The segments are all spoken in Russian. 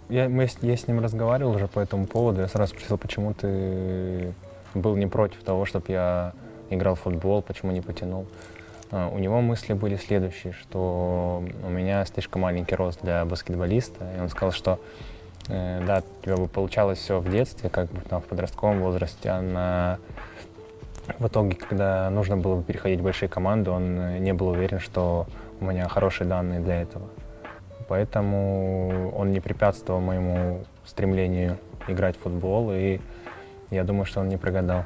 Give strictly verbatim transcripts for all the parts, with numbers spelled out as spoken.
я, мы, с- я с ним разговаривал уже по этому поводу. Я сразу спросил, почему ты был не против того, чтобы я играл в футбол, почему не потянул. А, У него мысли были следующие, что у меня слишком маленький рост для баскетболиста. И он сказал, что э, да, у тебя бы получалось все в детстве, как бы там в подростковом возрасте, а на... в итоге, когда нужно было бы переходить в большие команды, он э, не был уверен, что у меня хорошие данные для этого. Поэтому он не препятствовал моему стремлению играть в футбол, и я думаю, что он не прогадал.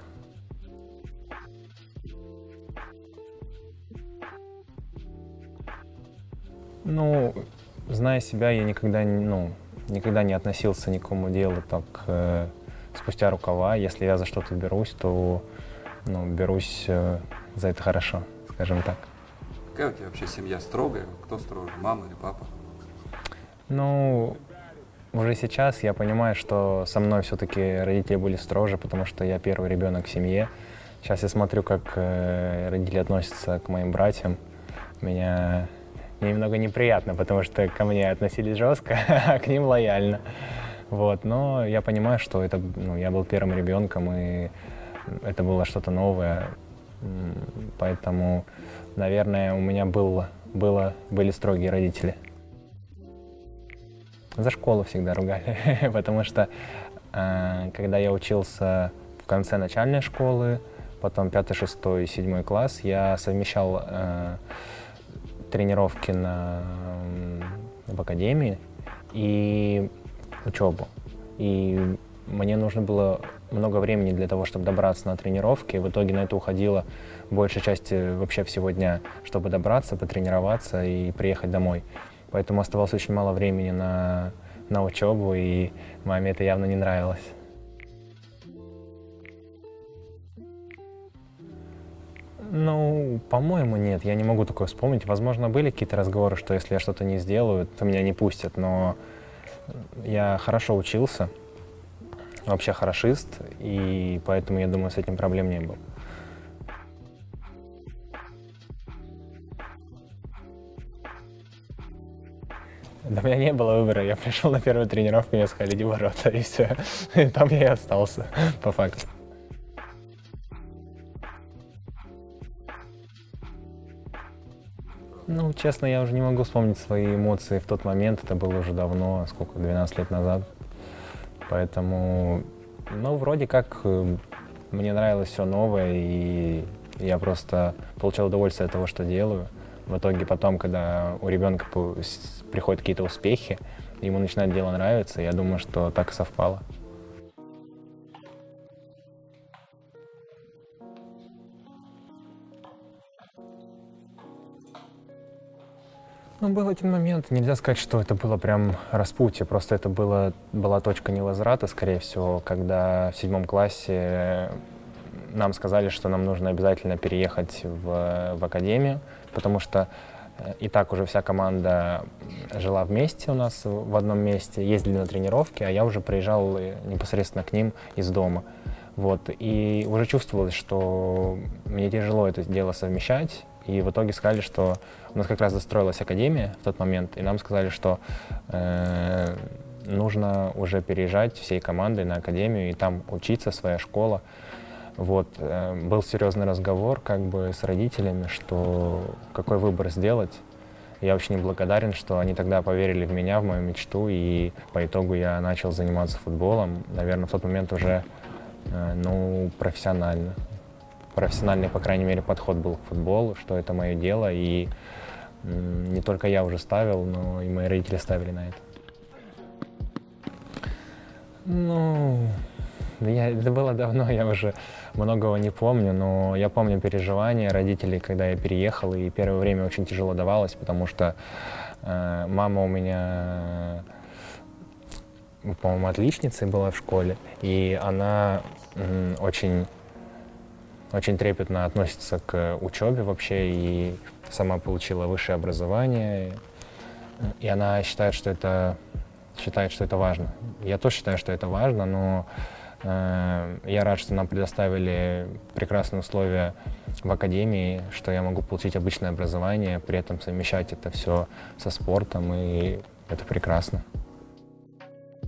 Ну, зная себя, я никогда, не- ну, никогда не относился ни к какому делу так э, спустя рукава. Если я за что-то берусь, то ну, берусь э, за это хорошо, скажем так. Какая у тебя вообще семья строгая? Кто строже, мама или папа? Ну, уже сейчас я понимаю, что со мной все-таки родители были строже, потому что я первый ребенок в семье. Сейчас я смотрю, как э, родители относятся к моим братьям. Меня мне немного неприятно, потому что ко мне относились жестко, а к ним лояльно. Вот. Но я понимаю, что это, ну, я был первым ребенком, и это было что-то новое. М, Поэтому, наверное, у меня был, было, были строгие родители. За школу всегда ругали, потому что э, когда я учился в конце начальной школы, потом пятый, шестой, седьмой класс, я совмещал э, тренировки на, м, в академии и учебу. И мне нужно было много времени для того, чтобы добраться на тренировки. В итоге на это уходила большая часть э, вообще всего дня, чтобы добраться, потренироваться и приехать домой. Поэтому оставалось очень мало времени на, на учебу, и маме это явно не нравилось. Ну, по-моему, нет, я не могу такое вспомнить. Возможно, были какие-то разговоры, что если я что-то не сделаю, то меня не пустят, но я хорошо учился, вообще хорошист, и поэтому, я думаю, с этим проблем не было. Да у меня не было выбора, я пришел на первую тренировку, мне сказали, иди в ворота, и все. И там я и остался, по факту. Ну, честно, я уже не могу вспомнить свои эмоции в тот момент, это было уже давно, сколько, двенадцать лет назад. Поэтому, ну, вроде как э, мне нравилось все новое, и я просто получал удовольствие от того, что делаю. В итоге потом, когда у ребенка по- с- приходят какие-то успехи, ему начинает дело нравиться, я думаю, что так и совпало. Ну, был один момент, нельзя сказать, что это было прям распутье, просто это было, была точка невозврата, скорее всего, когда в седьмом классе нам сказали, что нам нужно обязательно переехать в, в академию, потому что э, и так уже вся команда жила вместе у нас в одном месте, ездили на тренировки, а я уже приезжал э, непосредственно к ним из дома. Вот. И уже чувствовалось, что мне тяжело это дело совмещать, и в итоге сказали, что у нас как раз застроилась академия в тот момент, и нам сказали, что э, нужно уже переезжать всей командой на академию и там учиться, своя школа. Вот, э, был серьезный разговор как бы с родителями, что какой выбор сделать. Я очень благодарен, что они тогда поверили в меня, в мою мечту, и по итогу я начал заниматься футболом, наверное, в тот момент уже, э, ну, профессионально. Профессиональный, по крайней мере, подход был к футболу, что это мое дело, и м, не только я уже ставил, но и мои родители ставили на это. Ну, да я, это было давно, я уже многого не помню, но я помню переживания родителей, когда я переехал, и первое время очень тяжело давалось, потому что э, мама у меня, э, по-моему, отличницей была в школе, и она м, очень, очень трепетно относится к учебе вообще, и сама получила высшее образование, и она считает, что это, считает, что это важно. Я тоже считаю, что это важно, но э, я рад, что нам предоставили прекрасные условия в академии, что я могу получить обычное образование, при этом совмещать это все со спортом, и это прекрасно.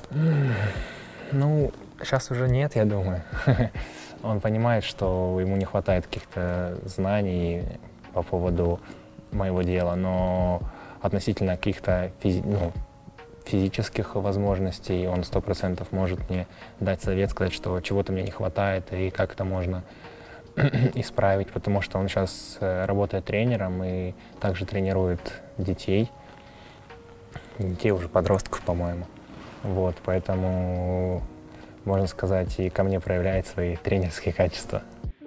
Ну, сейчас уже нет, я думаю. Он понимает, что ему не хватает каких-то знаний по поводу моего дела, но относительно каких-то физи ну, физических возможностей он сто процентов может мне дать совет, сказать, что чего-то мне не хватает и как это можно исправить, потому что он сейчас работает тренером и также тренирует детей, детей уже подростков, по-моему. Вот, поэтому, можно сказать, и ко мне проявляет свои тренерские качества.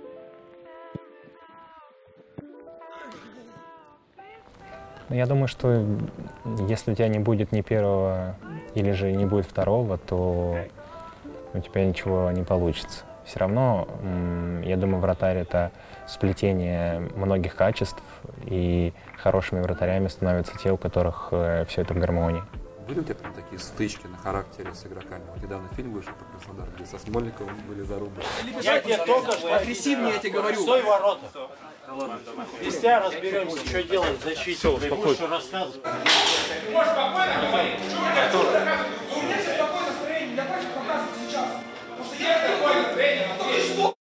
Я думаю, что если у тебя не будет ни первого или же не будет второго, то у тебя ничего не получится. Все равно, я думаю, вратарь — это сплетение многих качеств, и хорошими вратарями становятся те, у которых все это в гармонии. Были у тебя там такие стычки на характере с игроками? Вот недавно фильм вышел по Краснодару, где со Смольниковым были зарубы. Я тебе только что агрессивнее, я тебе говорю. Стой ворота. Без тебя разберемся, что делать в защите. Все, успокойся. Рассказывай. Ты можешь спокойно говорить? Что вы рассказываете? У меня сейчас такое настроение, меня хочешь показывать сейчас. Потому что я такое настроение, а ты что?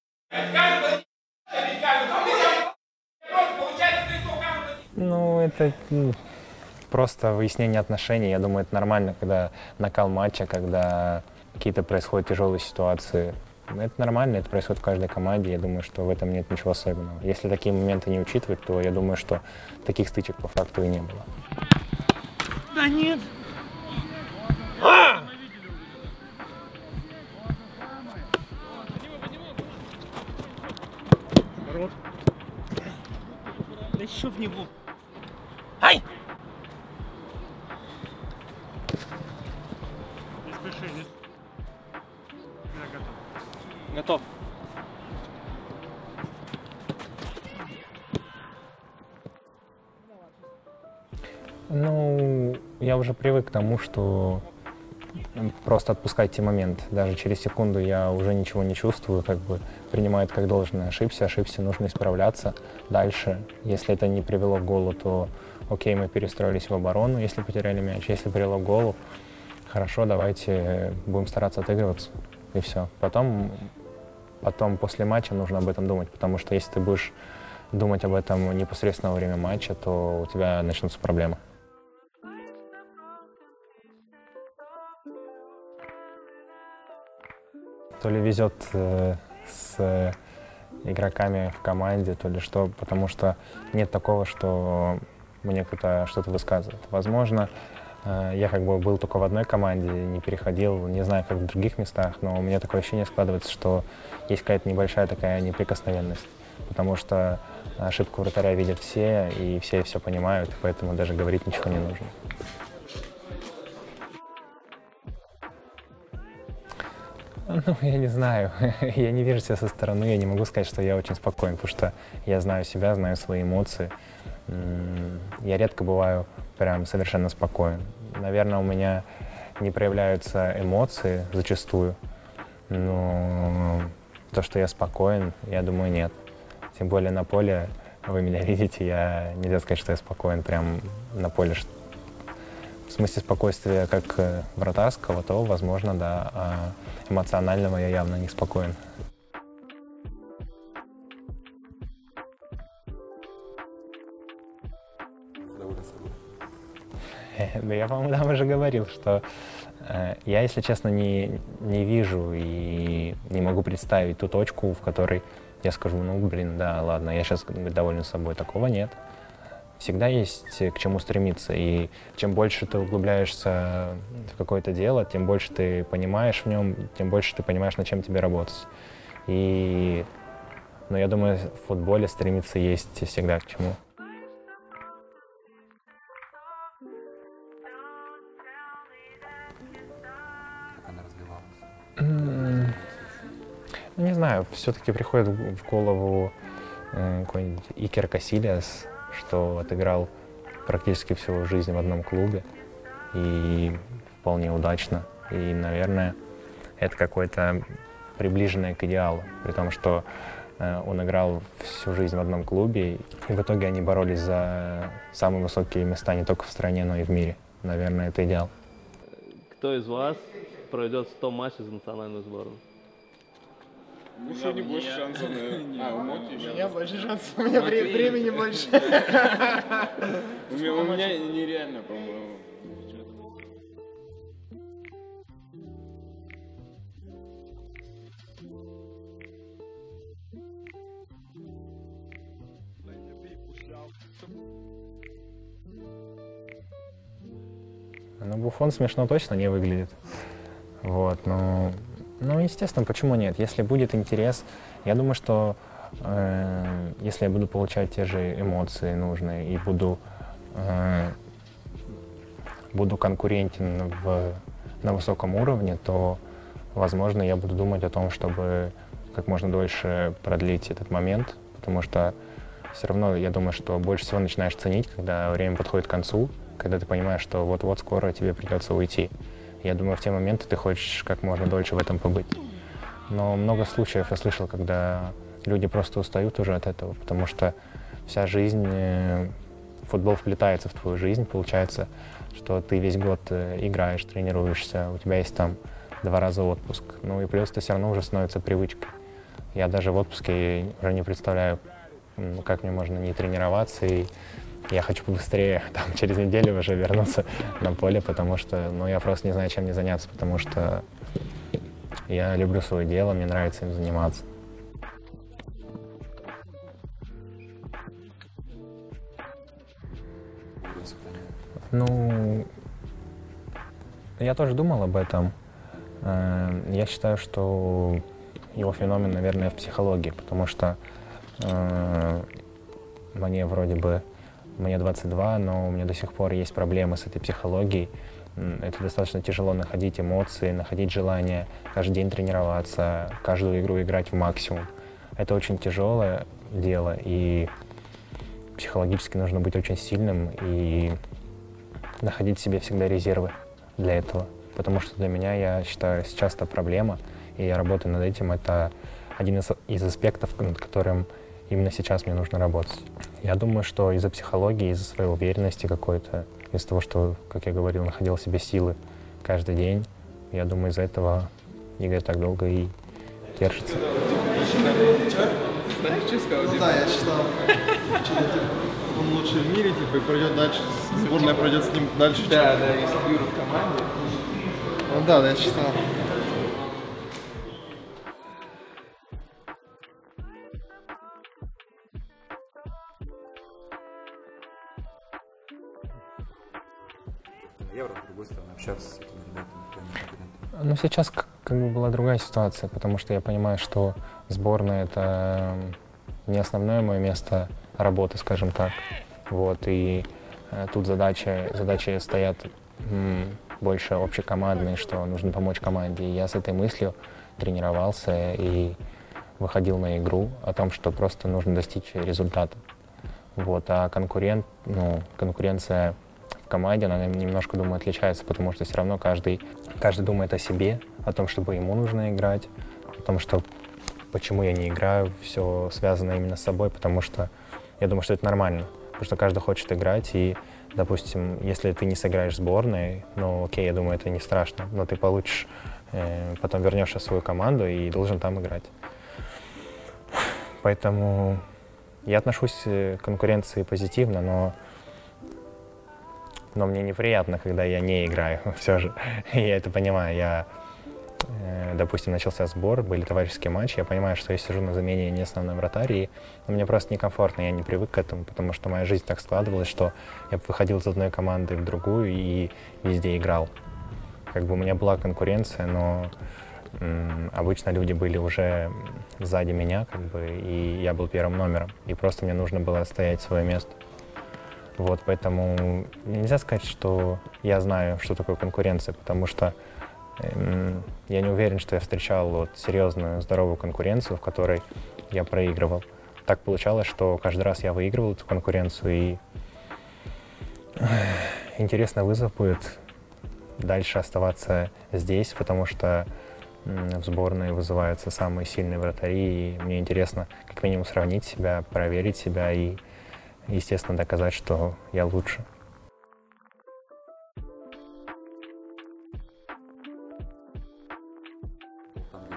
Ну, это просто выяснение отношений. Я думаю, это нормально, когда накал матча, когда какие-то происходят тяжелые ситуации. Это нормально, это происходит в каждой команде. Я думаю, что в этом нет ничего особенного. Если такие моменты не учитывать, то я думаю, что таких стычек по факту и не было. Да нет. А! Да еще в него. Ай! Не спеши, не... Я готов. Готов. Ну, я уже привык к тому, что просто отпускайте момент. Даже через секунду я уже ничего не чувствую, как бы принимаю это как должное. Ошибся, ошибся, нужно исправляться дальше. Если это не привело к голу, то окей, мы перестроились в оборону, если потеряли мяч. Если привело к голу, хорошо, давайте будем стараться отыгрываться. И все. Потом, потом после матча нужно об этом думать, потому что если ты будешь думать об этом непосредственно во время матча, то у тебя начнутся проблемы. То ли везет э, с игроками в команде, то ли что, потому что нет такого, что мне кто-то что-то высказывает. Возможно, э, я как бы был только в одной команде, не переходил, не знаю, как в других местах, но у меня такое ощущение складывается, что есть какая-то небольшая такая неприкосновенность, потому что ошибку вратаря видят все, и все все понимают, поэтому даже говорить ничего не нужно. Ну, я не знаю, я не вижу себя со стороны, я не могу сказать, что я очень спокоен, потому что я знаю себя, знаю свои эмоции. Я редко бываю прям совершенно спокоен. Наверное, у меня не проявляются эмоции зачастую, но то, что я спокоен, я думаю, нет. Тем более на поле, вы меня видите, я нельзя сказать, что я спокоен прям на поле. В смысле спокойствия как вратарского, то, возможно, да, а эмоционального я явно не спокоен. Довольно собой. Да я, по-моему, там уже говорил, что э, я, если честно, не, не вижу и не могу представить ту точку, в которой я скажу, ну, блин, да, ладно, я сейчас доволен собой. Такого нет. Всегда есть к чему стремиться, и чем больше ты углубляешься в какое-то дело, тем больше ты понимаешь в нем, тем больше ты понимаешь, над чем тебе работать. И, ну, я думаю, в футболе стремиться есть всегда к чему. Как она развивалась? Ну, не знаю, все-таки приходит в голову э, какой-нибудь Икер Касильяс, что отыграл практически всю жизнь в одном клубе и вполне удачно. И, наверное, это какое-то приближенное к идеалу, при том, что э, он играл всю жизнь в одном клубе, и в итоге они боролись за самые высокие места не только в стране, но и в мире. Наверное, это идеал. Кто из вас проведет сто матчей за национальную сборную? У Шуни больше шансов, наверное. А, у Моти еще. У меня больше шансов, у меня времени больше. У меня нереально, по-моему. Ну, Буффон смешно точно не выглядит. Вот, но, ну, естественно, почему нет? Если будет интерес, я думаю, что э, если я буду получать те же эмоции нужные и буду, э, буду конкурентен в, на высоком уровне, то, возможно, я буду думать о том, чтобы как можно дольше продлить этот момент, потому что все равно, я думаю, что больше всего начинаешь ценить, когда время подходит к концу, когда ты понимаешь, что вот-вот скоро тебе придется уйти. Я думаю, в те моменты ты хочешь как можно дольше в этом побыть. Но много случаев я слышал, когда люди просто устают уже от этого, потому что вся жизнь, футбол вплетается в твою жизнь, получается, что ты весь год играешь, тренируешься, у тебя есть там два раза отпуск. Ну и плюс это все равно уже становится привычкой. Я даже в отпуске уже не представляю, как мне можно не тренироваться, и я хочу побыстрее, там, через неделю уже вернуться на поле, потому что, ну, я просто не знаю, чем мне заняться, потому что я люблю свое дело, мне нравится им заниматься. Ну, я тоже думал об этом. Я считаю, что его феномен, наверное, в психологии, потому что мне вроде бы Мне двадцать два, но у меня до сих пор есть проблемы с этой психологией. Это достаточно тяжело находить эмоции, находить желание каждый день тренироваться, каждую игру играть в максимум. Это очень тяжелое дело, и психологически нужно быть очень сильным и находить в себе всегда резервы для этого. Потому что для меня, я считаю, сейчас это проблема, и я работаю над этим. Это один из, из аспектов, над которым именно сейчас мне нужно работать. Я думаю, что из-за психологии, из-за своей уверенности какой-то, из-за того, что, как я говорил, находил в себе силы каждый день, я думаю, из-за этого Игорь так долго и держится. Знаешь, что сказал? Ну да, я читал. Он лучший в мире, типа, и пройдет дальше. Сборная пройдет с ним дальше. Да, да, если Юра в команде. Ну да, да, я читал. Евро, с другой стороны, общаться с этими ребятами. Ну, сейчас как, как бы была другая ситуация, потому что я понимаю, что сборная — это не основное мое место работы, скажем так. Вот, и э, тут задачи, задачи стоят м, больше общекомандные, что нужно помочь команде. И я с этой мыслью тренировался и выходил на игру о том, что просто нужно достичь результата. Вот, а конкурент, ну, конкуренция в команде, она немножко, думаю, отличается, потому что все равно каждый, каждый думает о себе, о том, чтобы ему нужно играть, о том, что почему я не играю, все связано именно с собой, потому что я думаю, что это нормально, потому что каждый хочет играть, и, допустим, если ты не сыграешь в сборной, ну, окей, я думаю, это не страшно, но ты получишь, э, потом вернешься в свою команду и должен там играть. Поэтому я отношусь к конкуренции позитивно, но Но мне неприятно, когда я не играю, все же. Я это понимаю. Я, э, допустим, начался сбор, были товарищеские матчи, я понимаю, что я сижу на замене не основной вратарь, и мне просто некомфортно, я не привык к этому, потому что моя жизнь так складывалась, что я выходил из одной команды в другую и везде играл. Как бы у меня была конкуренция, но м, обычно люди были уже сзади меня, как бы, и я был первым номером, и просто мне нужно было отстоять свое место. Вот, поэтому нельзя сказать, что я знаю, что такое конкуренция, потому что э, я не уверен, что я встречал вот серьезную, здоровую конкуренцию, в которой я проигрывал. Так получалось, что каждый раз я выигрывал эту конкуренцию, и э, интересный вызов будет дальше оставаться здесь, потому что э, в сборной вызываются самые сильные вратари, и мне интересно как минимум сравнить себя, проверить себя и, естественно, доказать, что я лучше.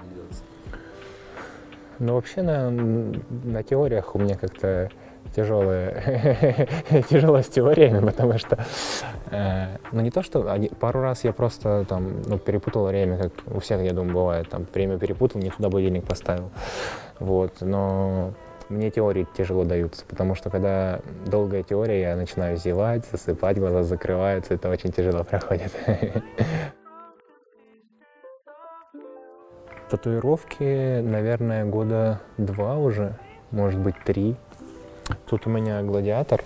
делается? Ну, вообще на, на теориях у меня как-то тяжелая, тяжело с теориями, потому что, э, ну не то, что они, пару раз я просто там, ну, перепутал время, как у всех, я думаю, бывает, там время перепутал, не туда будильник поставил, вот, но мне теории тяжело даются, потому что когда долгая теория, я начинаю зевать, засыпать, глаза закрываются, это очень тяжело проходит. Татуировки, наверное, года два уже, может быть, три. Тут у меня гладиатор.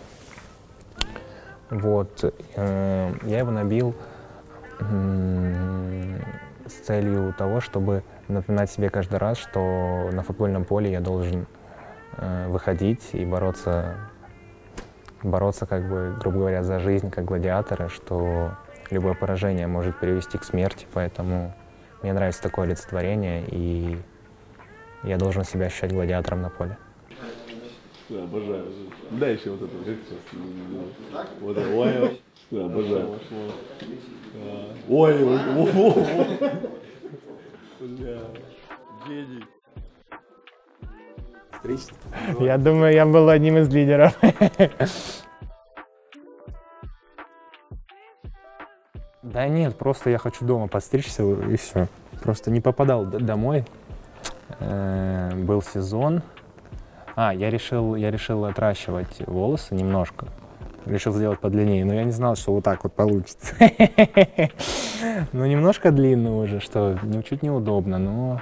Вот. Э, я его набил э, с целью того, чтобы напоминать себе каждый раз, что на футбольном поле я должен э, выходить и бороться, бороться, как бы, грубо говоря, за жизнь, как гладиатора, что любое поражение может привести к смерти, поэтому мне нравится такое олицетворение, и я должен себя ощущать гладиатором на поле. Да, обожаю. Дай еще вот это, как сейчас. Вот это, ой, да, обожаю. Ой, ой, ой, ой. Бля, гений. Стричься? Я думаю, я был одним из лидеров. Да нет, просто я хочу дома подстричься и все. Просто не попадал домой. Э, был сезон. А, я решил, я решил отращивать волосы немножко. Решил сделать подлиннее, но я не знал, что вот так вот получится. Ну, немножко длинно уже, что чуть неудобно, но...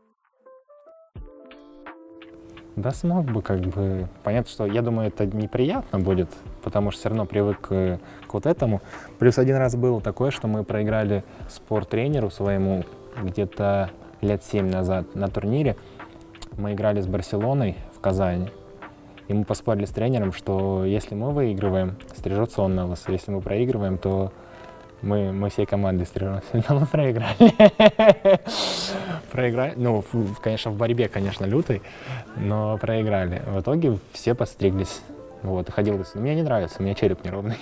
Да смог бы, как бы... Понятно, что я думаю, это неприятно будет, потому что все равно привык к, к вот этому. Плюс один раз было такое, что мы проиграли спорттренеру своему где-то лет семь назад на турнире. Мы играли с Барселоной в Казани, и мы поспорили с тренером, что если мы выигрываем, стрижется он на лысо, если мы проигрываем, то мы, мы всей командой стрижемся. Но мы проиграли. Проиграли, ну, в, конечно, в борьбе, конечно, лютой, но проиграли. В итоге все подстриглись. Вот, и ходил лысый. Мне не нравится, у меня череп неровный.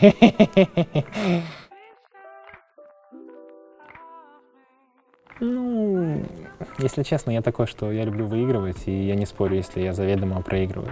Ну, если честно, я такой, что я люблю выигрывать, и я не спорю, если я заведомо проигрываю.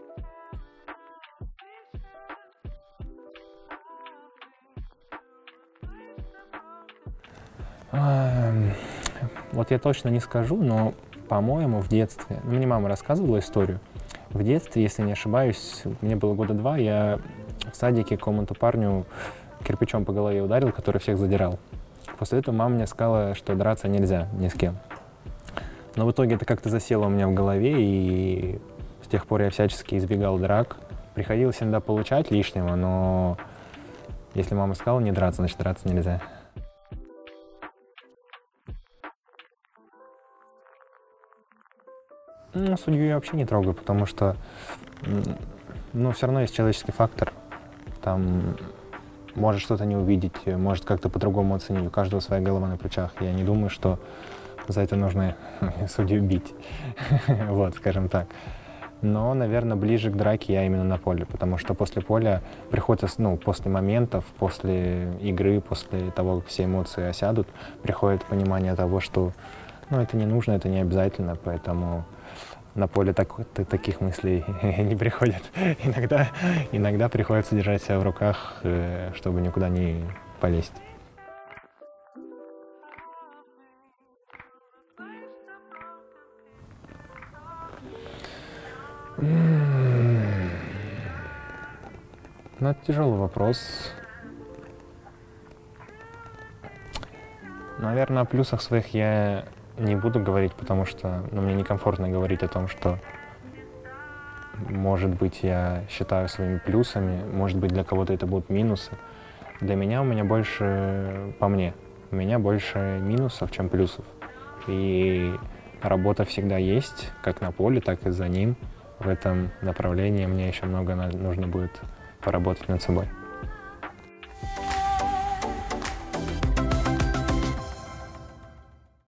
Вот я точно не скажу, но, по-моему, в детстве, ну, мне мама рассказывала историю, в детстве, если не ошибаюсь, мне было года два, я в садике какому-то парню кирпичом по голове ударил, который всех задирал. После этого мама мне сказала, что драться нельзя ни с кем. Но в итоге это как-то засело у меня в голове, и с тех пор я всячески избегал драк. Приходилось иногда получать лишнего, но если мама сказала не драться, значит драться нельзя. Ну, судью я вообще не трогаю, потому что, ну, все равно есть человеческий фактор. Там может что-то не увидеть, может как-то по-другому оценить. У каждого своя голова на плечах. Я не думаю, что за это нужно судью бить. Вот, скажем так. Но, наверное, ближе к драке я именно на поле, потому что после поля приходится, ну, после моментов, после игры, после того, как все эмоции осядут, приходит понимание того, что, ну, это не нужно, это не обязательно, поэтому на поле так, таких мыслей не приходит. Иногда, иногда приходится держать себя в руках, чтобы никуда не полезть. Ну, это тяжелый вопрос. Наверное, о плюсах своих я не буду говорить, потому что, ну, мне некомфортно говорить о том, что, может быть, я считаю своими плюсами, может быть, для кого-то это будут минусы. Для меня, у меня больше, по мне, у меня больше минусов, чем плюсов. И работа всегда есть, как на поле, так и за ним. В этом направлении мне еще много нужно будет поработать над собой.